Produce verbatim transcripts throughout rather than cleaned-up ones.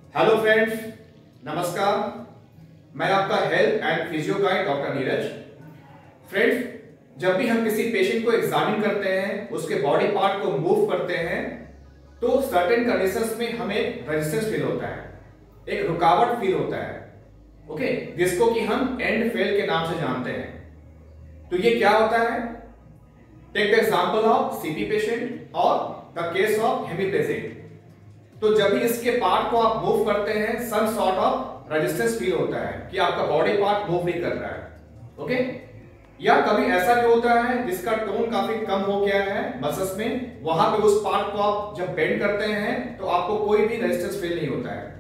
Hello friends, नमस्कार। मैं आपका health and physio guide doctor Neeraj. Friends, जब भी हम किसी पेशेंट को एग्जामिन करते हैं, उसके बॉडी पार्ट को मूव करते हैं, तो सर्टेन कंडीशंस में हमें रेजिस्टेंस फील होता है, एक रुकावट फील होता है, ओके, जिसको कि हम एंड फेल के नाम से जानते हैं। तो ये क्या होता है? Take the example of CP patient और द केस ऑफ हेमीप्लेजिक। तो जब भी इसके पार्ट को आप मूव करते हैं, some sort of resistance feel होता है कि आपका बॉडी पार्ट मूव नहीं कर रहा है, ओके। या कभी ऐसा भी होता है जिसका टोन काफी कम हो गया है मसल्स में, वहां पे उस पार्ट को आप जब बेंड करते हैं तो आपको कोई भी रेजिस्टेंस फील नहीं होता है,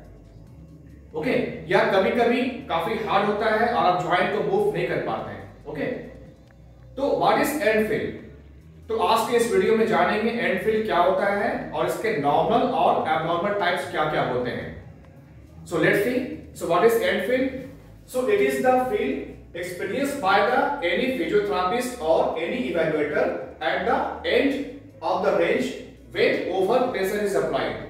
ओके। या कभी कभी काफी हार्ड होता है और आप जॉइंट को मूव नहीं कर पाते हैं, ओके। तो व्हाट इज एंड फील? तो आज के इस वीडियो में जानेंगे एंड फील क्या होता है और इसके नॉर्मल और एबनॉर्मल टाइप्स क्या क्या होते हैं। So let's see. So what is end feel? So it is the feel experienced by the any physiotherapist or any evaluator at the end of the range when over pressure is applied.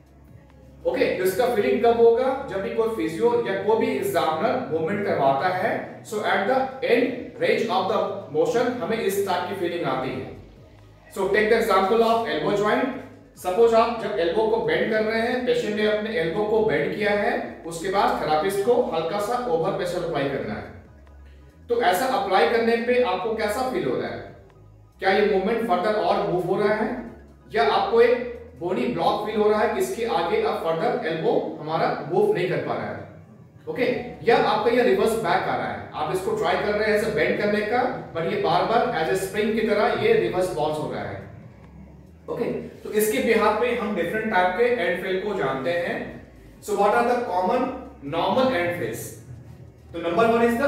Okay, तो इसका feeling कब होगा? जब भी कोई physio या कोई भी एग्जामिनर मूवमेंट करवाता है, so at the end range of the motion हमें इस टाइप की फीलिंग आती है। So take the example of elbow joint. Suppose आप जब एल्बो को बेंड कर रहे हैं, पेशेंट ने अपने एल्बो को बेंड किया है, उसके बाद थेरापिस्ट को हल्का सा ओवर प्रेशर अप्लाई करना है। तो ऐसा अप्लाई करने पे आपको कैसा फील हो रहा है? क्या ये मूवमेंट फर्दर और मूव हो रहा है, या आपको एक बोनी ब्लॉक फील हो रहा है, इसके आगे अब फर्दर एल्बो हमारा मूव नहीं कर पा रहा है, ओके। या आपका ये रिवर्स बैक आ रहा है, आप इसको ट्राई कर रहे हैं ऐसे बेंड करने का, बट ये बार बार एज ए स्प्रिंग की तरह ये रिवर्स बाउंस हो रहा है, ओके। तो इसके बिहाफ पे हम डिफरेंट टाइप के एंड फेल को जानते हैं। So what are the common normal end feels? तो number one is the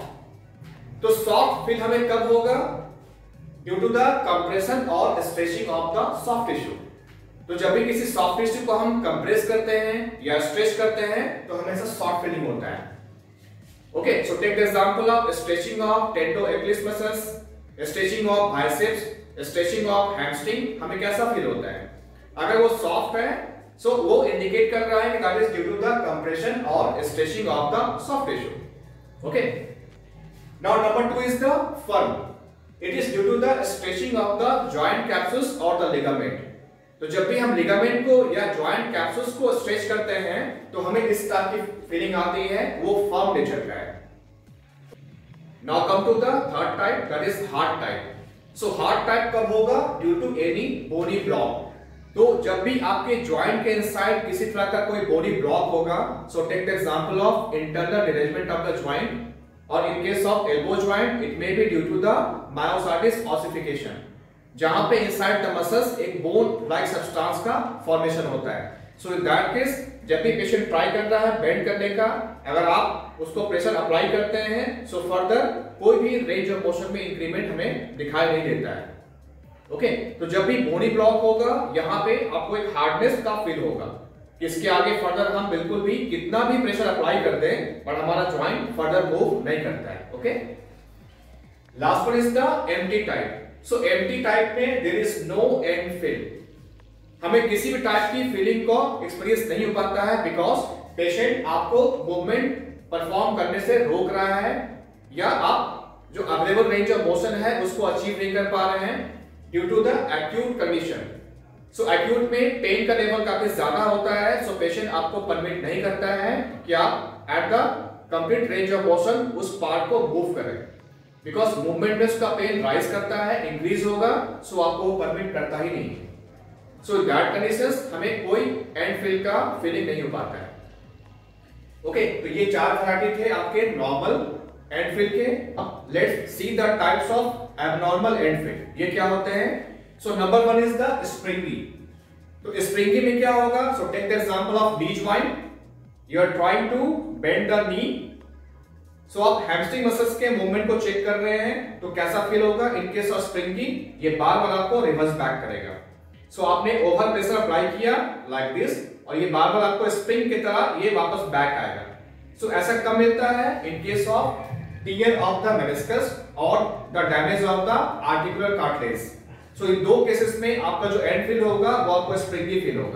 soft. तो सॉफ्ट फील हमें कब होगा? ड्यू टू द कंप्रेशन और stretching of the soft tissue. तो जब भी किसी सॉफ्ट टिश्यू को हम कंप्रेस करते हैं या स्ट्रेच करते हैं तो हमेशा सॉफ्ट फीलिंग होता है, okay. So take the example of stretching of tendo Achilles muscles, stretching of biceps, stretching of hamstring, हमें कैसा फील होता है? अगर वो सॉफ्ट है, सो so वो इंडिकेट कर रहा है कि that is due to the compression और stretching of the soft tissue, okay. Now number two is the firm. It is due to the stretching of the joint capsules or the ligament. तो जब भी हम ligament को या joint capsules को stretch करते हैं तो हमें इस टाइप की फीलिंग आती है, वो फर्म नेचर का है। Now come to the third type, that is hard type. So hard type कब होगा? Due to any bony block. तो जब भी आपके जॉइंट के इनसाइड किसी तरह का कोई बॉडी ब्लॉक होगा, so take the example of internal derangement of the joint. और in case of elbow joint, it may be due to the myositis ossification, जहां पे inside the muscles एक bone like substance का formation होता है। So in that case, जब भी patient try कर रहा है बेंड करने का, अगर आप उसको प्रेशर अप्लाई करते हैं, so further कोई भी रेंज ऑफ मोशन में इंक्रीमेंट हमें दिखाई नहीं देता है, ओके। तो जब भी बोनी ब्लॉक होगा, यहाँ पे आपको एक हार्डनेस का फील होगा। इसके आगे फर्दर हम बिल्कुल भी कितना भी प्रेशर अप्लाई कर दें, पर हमारा जॉइंट फर्दर मूव नहीं करता है, okay. Last one is the empty type. So empty type में there is no end feel. हमें किसी भी टाइप की फीलिंग को एक्सपीरियंस नहीं हो पाता है, बिकॉज पेशेंट आपको मूवमेंट परफॉर्म करने से रोक रहा है, या आप जो अवेलेबल रेंज ऑफ मोशन है उसको अचीव नहीं कर पा रहे हैं due to the acute condition. So so, acute में पेन का लेवल काफी ज्यादा होता है, सो so पेशेंट आपको परमिट नहीं करता है कि आप at the complete range of motion उस पार्ट को मूव करें, बिकॉज मूवमेंट में उसका पेन राइज करता है, इंक्रीज होगा, सो so आपको वो परमिट करता ही नहीं है। सो दैट कंडीशंस हमें कोई एंड फील का फीलिंग नहीं हो पाता है, ओके okay, तो ये चार वैरायटी थे आपके नॉर्मल एंड फील के। अब let's see the types of abnormal end feel. ये क्या होते हैं? So number one is the springy. तो स्प्रिंगी में क्या होगा? So take the example of knee joint. You are trying to bend the knee, so आप हैमस्ट्रिंग मसल्स के मूवमेंट को चेक कर रहे हैं, तो कैसा फील होगा? इन केस ऑफ स्प्रिंगी, ये बार बार आपको रिवर्स बैक करेगा। सो so, आपने ओवर प्रेशर अप्लाई किया लाइक like दिस, और ये बार बार आपको स्प्रिंग की तरह ये वापस बैक आएगा। सो so, ऐसा कब मिलता है? In case of tear of the meniscus और the damage of the articular cartilage. So इन दो केसेस में आपका जो एंड फील होगा वो आपको स्प्रिंगी फील होगा।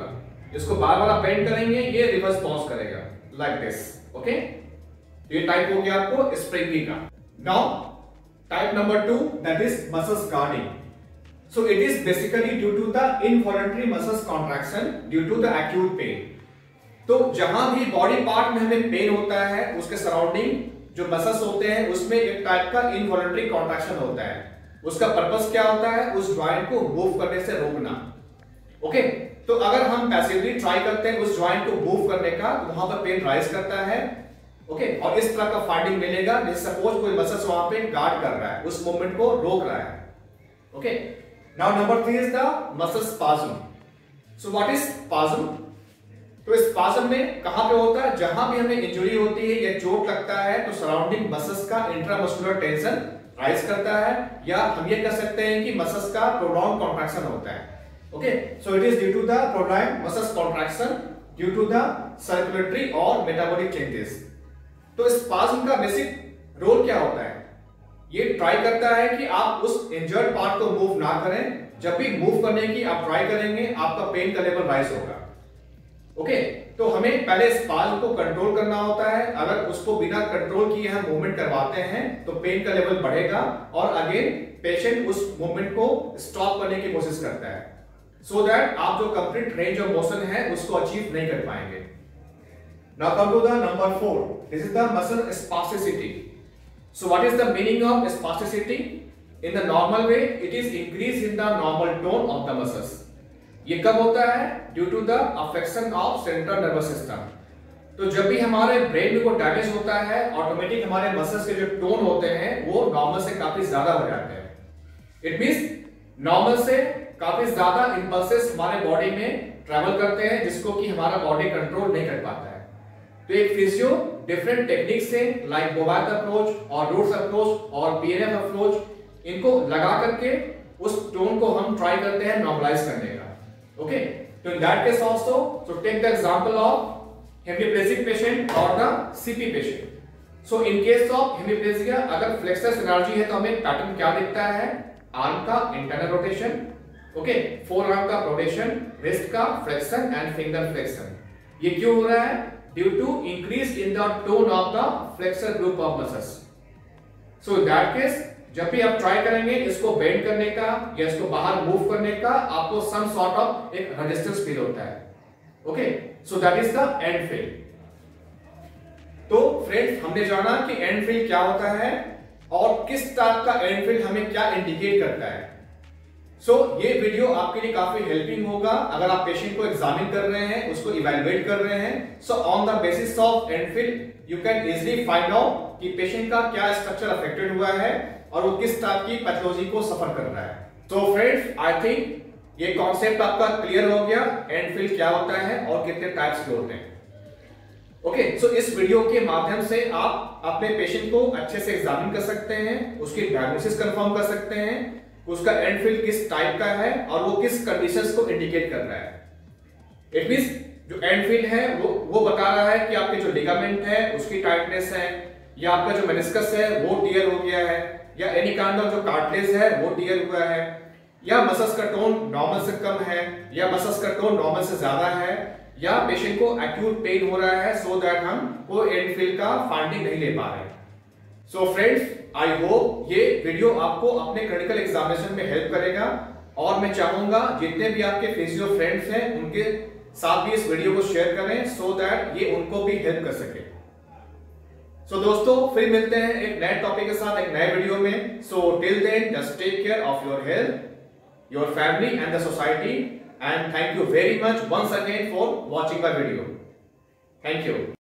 इसको बार बार आप बेंड करेंगे, ये रिवर्स पॉज करेगा लाइक दिस। ओके, ये टाइप हो गया आपको स्प्रिंगी का। Now type number two, that is muscles guarding. So it is basically due to the involuntary muscles contraction due to the acute pain. तो जहां भी बॉडी पार्ट में हमें पेन होता है, उसके सराउंडिंग जो मसल्स होते हैं उसमें एक टाइप का इनवॉलंटरी कॉन्ट्रैक्शन होता है। उसका पर्पस क्या होता है? उस जॉइंट को मूव करने से रोकना। ओके, तो अगर हम पैसिवली ट्राई करते हैं उस जॉइंट को मूव करने का, तो वहां पर पेन राइज करता है। ओके, और इस तरह का फाइंडिंग मिलेगा जैसे सपोज कोई मसल्स वहां पे गार्ड कर रहा है, उस मूवमेंट को रोक रहा है। Okay, now number three is the muscle spasm. So what is spasm? तो स्पाज्म में कहां पे होता है? जहां भी हमें इंजरी होती है या चोट लगता है तो सराउंडिंग मसल्स का इंट्रामस्कुलर टेंशन राइज करता है, या हम ये कह सकते हैं कि मसल्स का प्रोलॉन्ग कॉन्ट्रैक्शन होता है। Okay, so it is due to the prolong muscles contraction due to the circulatory और मेटाबॉलिक चेंजेस। तो स्पाज्म का बेसिक रोल क्या होता है? ये ट्राई करता है कि आप उस इंजर्ड पार्ट को मूव ना करें। जब भी मूव करने की आप ट्राई करेंगे, आपका पेन का लेवल राइज होगा। ओके, तो हमें पहले स्पाज्म को कंट्रोल करना होता है। अगर उसको बिना कंट्रोल किए हम मूवमेंट करवाते हैं तो पेन का लेवल बढ़ेगा और अगेन पेशेंट उस मूवमेंट को स्टॉप करने की कोशिश करता है, सो दैट आप जो कंप्लीट रेंज ऑफ मोशन है उसको अचीव नहीं कर पाएंगे। Now come to the number four. This is the muscle spasticity. So what is the meaning of spasticity? In the normal way, it is increase in the normal tone of the muscles. ये कब होता है? Due to the affection of central nervous system. तो जब भी हमारे brain में कोई डैमेज होता है, ऑटोमेटिक हमारे मसल्स के जो टोन होते हैं वो नॉर्मल से काफी ज्यादा हो जाते हैं। इट मींस नॉर्मल से काफी ज्यादा इंपल्सेस हमारे बॉडी में ट्रैवल करते हैं, जिसको कि हमारा बॉडी कंट्रोल नहीं कर पाता है। तो एक फिजियो डिफरेंट टेक्निक से लाइक बोबार्ड अप्रोच और रूट्स अप्रोच और पीएनएफ अप्रोच, इनको लगा करके उस टोन को हम ट्राई करते हैं नॉर्मलाइज करने का। ओके, तो in that case also, so take the example of hemiplegic patient और the CP patient. So in case of hemiplegia, अगर फ्लेक्सर सिनर्जी है तो हमें पैटर्न क्या दिखता है? आर्म का internal rotation, okay, forearm का रोटेशन, रिस्ट का फ्लेक्शन एंड फिंगर फ्लेक्शन। ये क्यों हो रहा है? Due to increase in the tone of the flexor group of muscles. So in that case, जब भी आप ट्राई करेंगे इसको बेंड करने का या इसको बाहर मूव करने का, आपको सम सॉर्ट ऑफ एक रेजिस्टेंस फील होता है। Okay, so that is the end feel. तो फ्रेंड्स, हमने जाना कि एंड फील क्या होता है और किस टाइप का एंड फील हमें क्या इंडिकेट करता है। सो so, ये वीडियो आपके लिए काफी हेल्पिंग होगा अगर आप पेशेंट को एग्जामिन कर रहे हैं, उसको इवैल्यूएट कर रहे हैं। So on the basis of end feel you can easily find out कि पेशेंट का क्या स्ट्रक्चर अफेक्टेड हुआ है और वो किस टाइप की पैथोलॉजी को सफर कर रहा है। तो फ्रेंड्स, आई थिंक ये कॉन्सेप्ट आपका क्लियर हो गया, एंड फील क्या होता है और कितने टाइप्स के होते हैं। ओके, सो इस वीडियो के माध्यम से आप अपने पेशेंट को अच्छे से एग्जामिन कर सकते हैं, उसकी डायग्नोसिस कंफर्म कर सकते हैं, उसका एंड फील किस टाइप का है और वो किस कंडीशंस को इंडिकेट कर रहा है। इट मींस जो एंड फील है वो वो बता रहा है कि आपके जो लिगामेंट है उसकी टाइटनेस है, या आपका जो मेनिस्कस है वो टियर हो गया है, या एनी काइंड ऑफ जो कार्टिलेज है वो टियर हुआ है, या मसल्स का टोन नॉर्मल से कम है, या मसल्स का टोन नॉर्मल से ज्यादा है, या पेशेंट को एक्यूट पेन हो रहा है, सो दैट हम वो एंड फील का फाइंडिंग नहीं ले पा रहे। सो फ्रेंड्स, आई होप ये वीडियो आपको अपने क्लिनिकल एग्जामिनेशन में हेल्प करेगा, और मैं चाहूंगा जितने भी आपके फिजियो फ्रेंड्स हैं उनके साथ भी इस वीडियो को शेयर करें, सो दैट ये उनको भी हेल्प कर सके। सो so, दोस्तों, फिर मिलते हैं एक नए टॉपिक के साथ एक नए वीडियो में। So till then, just take care of your health, your family and the society, and thank you very much once again for watching my video. Thank you.